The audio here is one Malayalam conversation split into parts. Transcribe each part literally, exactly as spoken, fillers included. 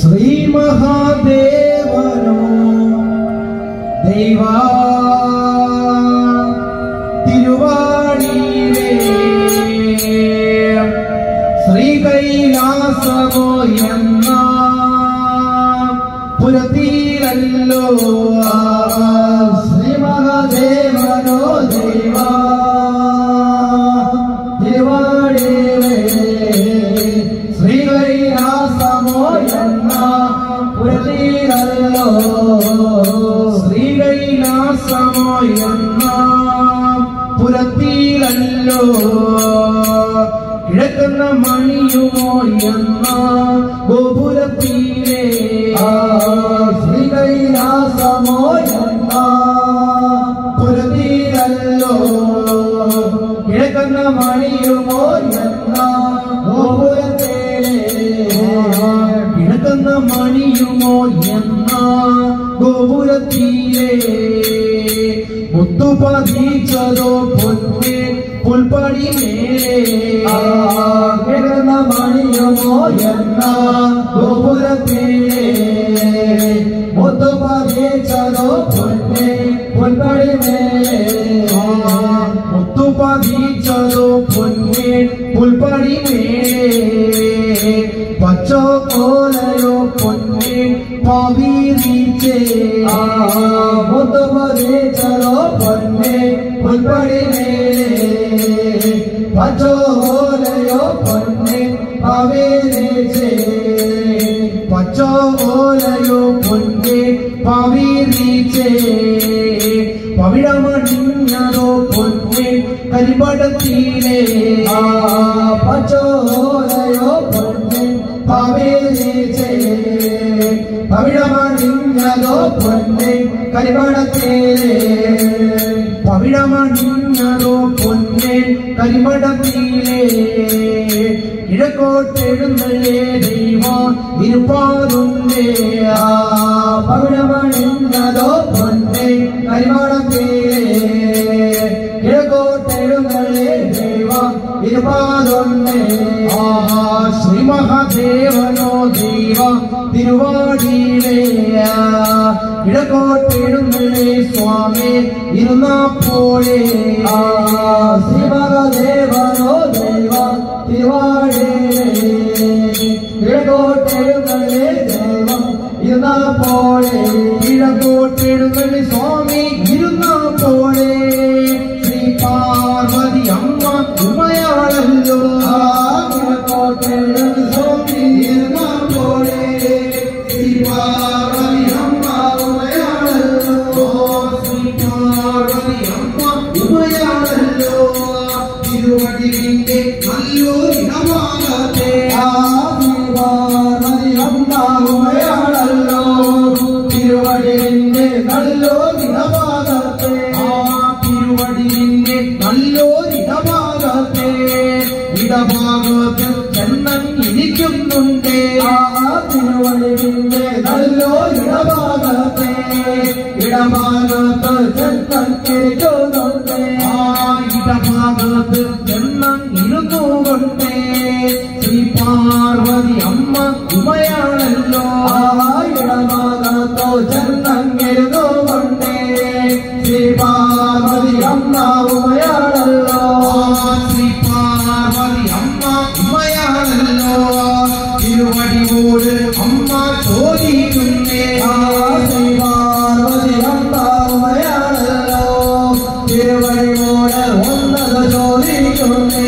ശ്രീ മഹാദേവനോ ദൈവാ തിരുവാണിയിലേ ശ്രീ കൈലാസമോ എന്ന പുരത്തിലല്ലോ ശ്രീ മഹാദേവനോ ദൈവാ തിരുവാണിയിലേ ശ്രീ കൈലാസമോ എന്ന പുരത്തിലല്ലോ ശ്രീ കൈലാസമോ എന്ന പുരത്തിലല്ലോ കിഴക്കുന്ന മണിയുമോ എന്ന ഗോപുരത്തിലെ ശ്രീ കൈലാസമോ എന്ന പുരത്തിലല്ലോ കിഴക്കുന്ന മണിയുമോ എന്ന ഗോപുരത്തിലെ കിഴക്കുന്ന മണിയുമോ എന്ന ഗോപുരത്തിലെ മുത്തുപതിച്ചതോ പൊന്നെ പുൽപ്പടി മേലെ കിടന്ന മണിയുമോ എന്ന ഗോപുരത്തിലെ മുത്തുപതിച്ചതോ പൊന്നെ പുൽപ്പടി മേലെ മുത്തുപതിച്ചതോ പൊന്നെ പുൽപ്പടി മേലെ പച്ചോ കോലയോ പൊന്നെ പവിരിച്ചേ മുത്തുപതിച്ചതോ പൊന്നെ പുൽപ്പടി മേലെ പച്ചോ കോലയോ പൊന്നെ പവിരിച്ചേ പച്ചോ കോലയോ പൊന്നെ പവിരിച്ചേ പവിഴമണിഞ്ഞതോ പൊന്നെ കരിപടത്തിലെ പച്ചോ കോലയോ പൊന്നെ പവിരിച്ചേ പവിഴമണിഞ്ഞതോ പൊന്നെ കരിപടത്തിലെ പവിഴമണിഞ്ഞതോ പൊന്നെ കരിമടത്തിലെ കിഴക്കോട്ടെഴുന്നള്ളേ ദൈവ ഇരുപ്പാതുണ്ടേ പവിഴമണിഞ്ഞതോ പൊന്നെ കരിമടത്തിലെ കിഴക്കോട്ടെഴുന്നള്ളേ ദൈവ ഇരുപ്പാതുണ്ടേ ശ്രീ മഹാദേവനോ ദൈവ തിരുവാടിയിലെ കിഴക്കോട്ടെഴുന്നള്ളേ സ്വാമി ഇരുന്നപ്പോഴേ ശ്രീ മഹാദേവനോ ദൈവ തിരുവാടിയിലെ കിഴക്കോട്ടെഴുന്നള്ളേ ദൈവം ഇരുന്നപ്പോഴേ കിഴക്കോട്ടെഴുന്നള്ളേ സ്വാമി ഇരുന്നപ്പോഴേ ശ്രീ പാർവതി അമ്മ ഉമയാളല്ലോ കിഴക്കോട്ടെഴുന്നള്ളേ സ്വാമി ഇരുന്നപ്പോഴേ ശ്രീ പാർവതി അമ്മ ഉമയാളല്ലോ ശ്രീ പാർവതി അമ്മ ഉമയാളല്ലോ തിരുവടിവിന്റെ നല്ലൊരിടമാകട്ടെ പാർവതി അമ്മ ഉമയാളല്ലോ തിരുവടിവിന്റെ നല്ലൊരിടമാകട്ടെ തിരുവടിവിന്റെ നല്ലൊരിടമാകട്ടെ ഇടഭാഗത്ത് ചെന്നൻ ഇരിക്കുന്നുണ്ട് തിരുവടിവിന്റെ നല്ലൊരിടമാകട്ടെ ഇടഭാഗത്ത് ചെന്നൻ ഇരിക്കുന്നുണ്ട് ഇടഭാഗത്ത് ചെന്നൻ ഇരുന്നുകൊണ്ട് ശ്രീ പാർവതി അമ്മ ഉമയാണല്ലോ ഇടഭാഗത്തോ ചെന്നൻ ഇരുന്നുകൊണ്ട് ശ്രീ പാർവതി അമ്മ ഉമയാണല്ലോ ശ്രീ പാർവതി അമ്മ ഉമയാണല്ലോ തിരുവടിയോട് അമ്മ ചോദിക്കുന്നേ ശ്രീ പാർവതി അമ്മ ഉമയാണല്ലോ തിരുവടിയോട് ഒന്നത് ചോദിക്കുന്നേ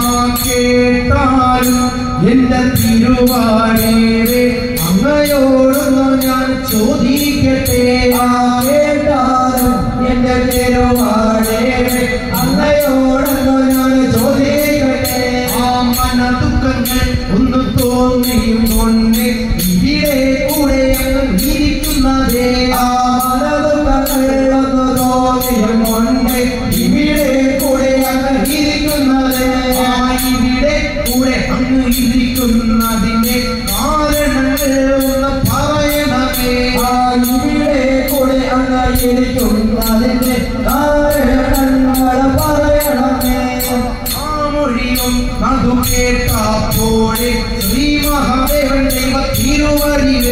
കേട്ടാലും എന്റെ തിരുവാടേവേ അങ്ങയോടൊന്നു ഞാൻ ചോദിക്കട്ടെ കേട്ടാലും എന്റെ തിരുവാടേവേ അങ്ങയോടൊന്നു ഞാൻ ചോദിക്കട്ടെ ആ മന ദുഃഖങ്ങൾ ഒന്ന് തോന്നിയും കൊണ്ട് ഇവിടെ കൂടെ ഇരിക്കുന്നതേ ആ മന ദുഃഖങ്ങൾ ഒന്ന് തോന്നിയും കൊണ്ട് ഇവിടെ കൂടെ അങ്ങ് ഇരിക്കുന്നതേ ആ ഇവിടെ കൂടെ അങ്ങ് ഇരിക്കുന്നതിന്റെ കാരണങ്ങൾ ഒന്ന് പറയണമേ ആ ഇവിടെ കൂടെ അങ്ങ് ഇരിക്കുന്നതിന്റെ കാരണങ്ങൾ പറയണമേ ആ മൊഴിയും അത് കേട്ടപ്പോഴേ ശ്രീ മഹാദേവൻ ദൈവ തിരുവടിയിൽ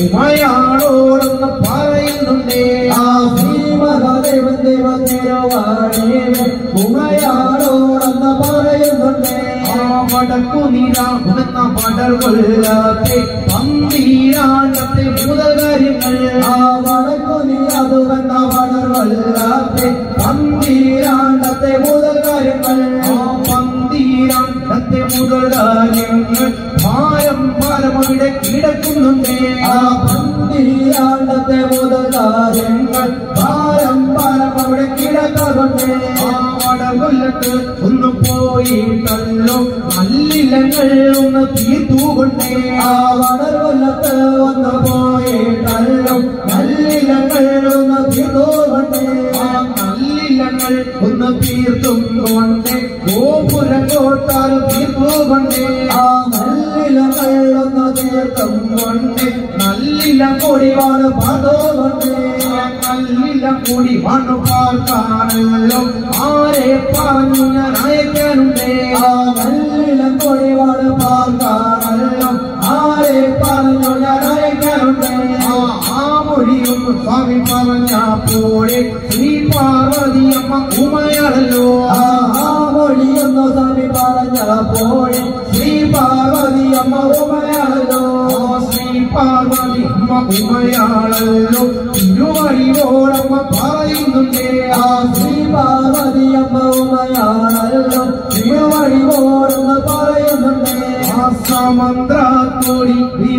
ഉമയാളോടൊന്ന് പറയുന്നുണ്ടേ. ആ ശ്രീ മഹാദേവൻ ദൈവ തിരുവാടേവേ ഉമയാളോടൊന്ന് പറയുന്നുണ്ടേ. ആ വടക്കു നീരാകുന്ന പടർകൊള്ളത്തെ പന്തീരാണ്ടത്തെ മുതൽ കാര്യങ്ങൾ. ആ വടക്കു നീരാകുന്ന പടർകൊള്ളത്തെ പന്തീരാണ്ടത്തെ മുതൽ കാര്യങ്ങൾ. ആ പന്തീരാണ്ടത്തെ മുതൽ കാര്യങ്ങൾ ഭാരം ഭാരം അവിടെ കിടക്കുന്നുണ്ടേ. ആ പന്തീരാണ്ടത്തെ മുതൽ കാര്യങ്ങൾ ഭാരം ഭാരം അവിടെ കിടക്കുന്നുണ്ടേ. ആ വടകൊല്ലത്ത് ഒന്ന് പോയിട്ടല്ലോ നല്ലിലങ്ങൾ ഒന്ന് തീർത്തുകൊണ്ടേ. ആ വടകൊല്ലത്ത് ഒന്ന് പോയിട്ടല്ലോ നല്ലിലങ്ങൾ ഒന്ന് തീർത്തുകൊണ്ടേ. ആ നല്ലിലങ്ങൾ ഒന്ന് തീർത്തും കൊണ്ടേ ഗോപുരം കോട്ടാൽ തീർത്തുകൊണ്ടേ. ആ നല്ലിലങ്ങൾ ഒന്ന് തീർത്തും കൊണ്ടേ നല്ലിലം കൊടിവാണ് പാതോകൊണ്ടേ. നല്ലിലം കൂടി മണ്ണു പാർക്കാനല്ലോ ആരെ പറഞ്ഞു ഞാൻ അയക്കാനുണ്ടേ. ആ നല്ലിലം കൊടിവാണ് പാർക്കാനല്ലോ ആരെ പറഞ്ഞു ഞാൻ അയക്കാനുണ്ടേ. ആ ആ മൊഴിയൊന്ന് സ്വാമി പറഞ്ഞ പോലെ ശ്രീ പാർവതിയമ്മ ഉമയാണല്ലോ. ആ ആ മൊഴിയൊന്നു സ്വാമി പറഞ്ഞ പോലെ ശ്രീ പാർവതിയമ്മ ഉമയാണല്ലോ. ശ്രീ പാർവതി അമ്മ ഉമയാണല്ലോ തിരുവഴിയോടമ്മ പറയുന്നുണ്ടേ. ആ ശ്രീ പാർവതിയമ്മ ഉമയാണല്ലോ തിരുവഴിയോടെന്ന് പറയുന്നുണ്ടേ. ആ സമന്ത്രത്തോടി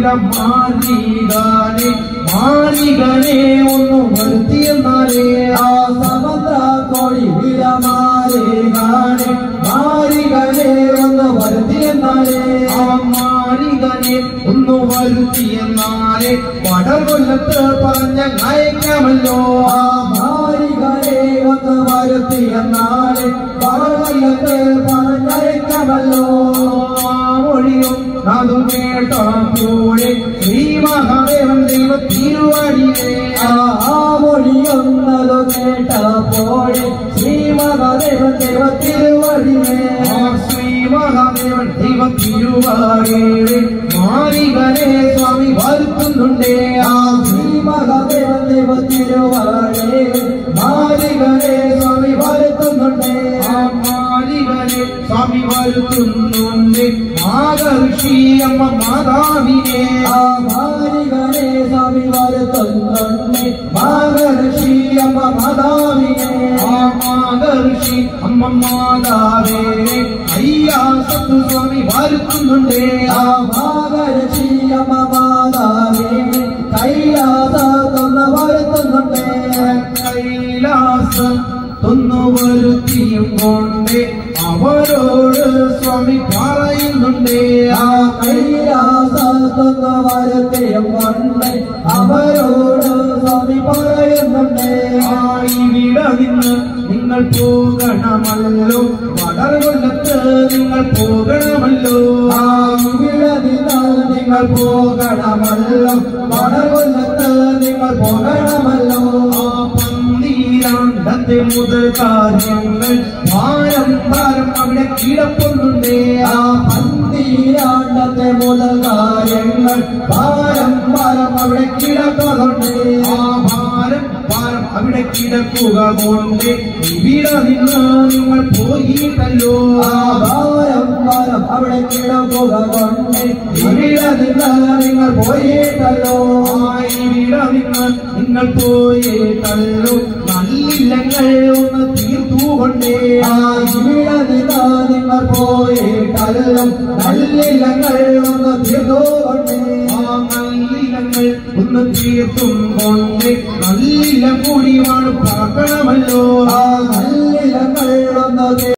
വിരമാലികാനെ മാലികനെ ഒന്ന് വരുത്തിയെന്നാലേ. ആ സമന്ത്ര കോടി വിരമാലികാനെ മാലികനെ ഒന്ന് വരുത്തിയെന്നാലേ. ആ മാലികനെ ഒന്ന് വരുത്തിയെന്നാലേ പടകൊല്ലത്ത് പറഞ്ഞ അയക്കാമല്ലോ. ആ മാലികനെ ഒന്ന് വരുത്തിയെന്നാലേ പടകൊല്ലത്ത് പറഞ്ഞയക്കാമല്ലോ. മൊഴിയും അതു കേട്ടോടെ ശ്രീ മഹാദേവൻ ദൈവ തിരുവടിയേ. ആ ആ മൊഴിയൊന്നതു കേട്ടപ്പോഴെ ശ്രീ മഹാദേവൻ ദൈവ തിരുവടിയേ. ആ ശ്രീ മഹാദേവൻ ദൈവ തിരുവടിയേ മാലികനെ സ്വാമി വരുത്തുന്നുണ്ടേ. ആ ശ്രീ മഹാദേവൻ ദൈവ തിരുവടിയേ മാലികനെ സ്വാമി വരുത്തുന്നുണ്ടേ. ആ മാലികനെ സ്വാമി വരുത്തുന്നുണ്ട് മാതർഷി അമ്മ മാതാവിനെ. ആ മാലികനെ സ്വാമി വരുത്തുന്നുണ്ട് മഹർഷി അമ്മ മാതാവിനെ. ആ മാതർഷി അമ്മ മാതാവിനെ അയ്യാസത്തു സ്വാമി വരുത്തുന്നുണ്ട്. ആ മഹർഷി അമ്മ മാതാവിനെ കൈലാസത്തൊന്ന് വരുത്തുന്നുണ്ട്. കൈലാസം തൊന്നു വരുത്തിയും കൊണ്ട് അവരോട് സ്വാമി പറയുന്നുണ്ട്. ആ കൈലാസത്തൊന്ന് വരുത്തിയും കൊണ്ട് അവരോട് സ്വാമി പറയുന്നുണ്ട്. ആ ഇവിടെ നിന്ന് നിങ്ങൾ പോകണമല്ലോ വടകൊല്ലത്ത് നിങ്ങൾ പോകണമല്ലോ. ആ ഇവിടെ നിന്ന് നിങ്ങൾ പോകണമല്ലോ വടകൊല്ലത്ത് നിങ്ങൾ പോകണമല്ലോ. ആ പന്തീരാണ്ടത്തെ മുതൽ കാര്യങ്ങൾ ഭാരം ഭാരം അവിടെ കിടപ്പുന്നുണ്ടേ. ആ പന്തീരാണ്ടത്തെ മുതൽ കാര്യങ്ങൾ ഭാരം ഭാരം അവിടെ കിടക്കുന്നുണ്ട്. ആ ഭാരം ഭാരം അവിടെ കിടക്കുക കൊണ്ട് ഇവിടെ നിന്ന് നിങ്ങൾ പോയിട്ടല്ലോ. ആ ഭാരം ഭാരം അവിടെ കിടക്കുക കൊണ്ട് ഇവിടെ നിന്ന് നിങ്ങൾ പോയിട്ടല്ലോ. ആ ഇവിടെ നിന്ന് നിങ്ങൾ പോയിട്ടല്ലോ നല്ലിലങ്ങൾ ഒന്ന് തീർത്തുകൊണ്ടേ. ആ ഇവിടെ നിന്ന് നിങ്ങൾ പോയിട്ടല്ലോ നല്ലിലങ്ങൾ ഒന്ന് തീർത്തുകൊണ്ടേ. ആ നല്ലിലങ്ങൾ ഒന്ന് തീർത്തും കൊണ്ട് നല്ലില കൂടിയാണ് പറക്കണമല്ലോ. ആ നല്ലിലങ്ങൾ ഒന്ന്